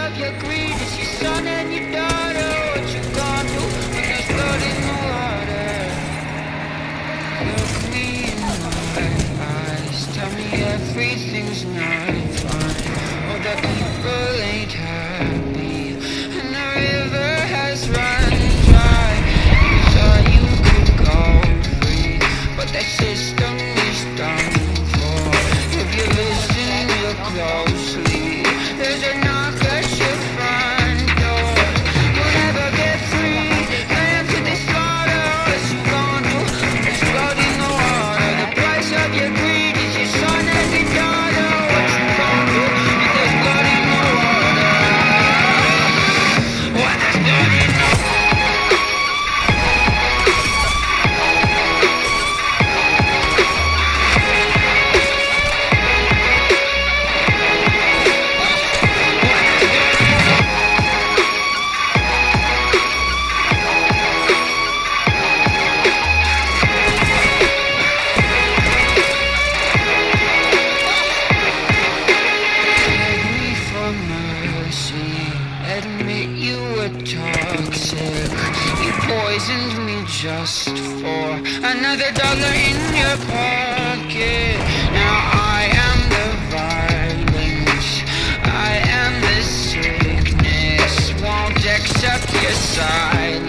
of your greed is your son and your daughter. What you gonna do when there's blood in the water? Look me in my eyes, tell me everything's not fine, or that people ain't happy, and the river has run dry. You thought you could go free, but that system is done for. If you listen real closely, there's a knock at your front door. You'll never get free, and to this slaughter. What you gonna do? There's blood in the water. The price of your greed is your son and your daughter. What you gonna do? There's blood in the water. What there's blood in the water. Admit you were toxic. You poisoned me just for another dollar in your pocket. Now I am the violence, I am the sickness. Won't accept your silence.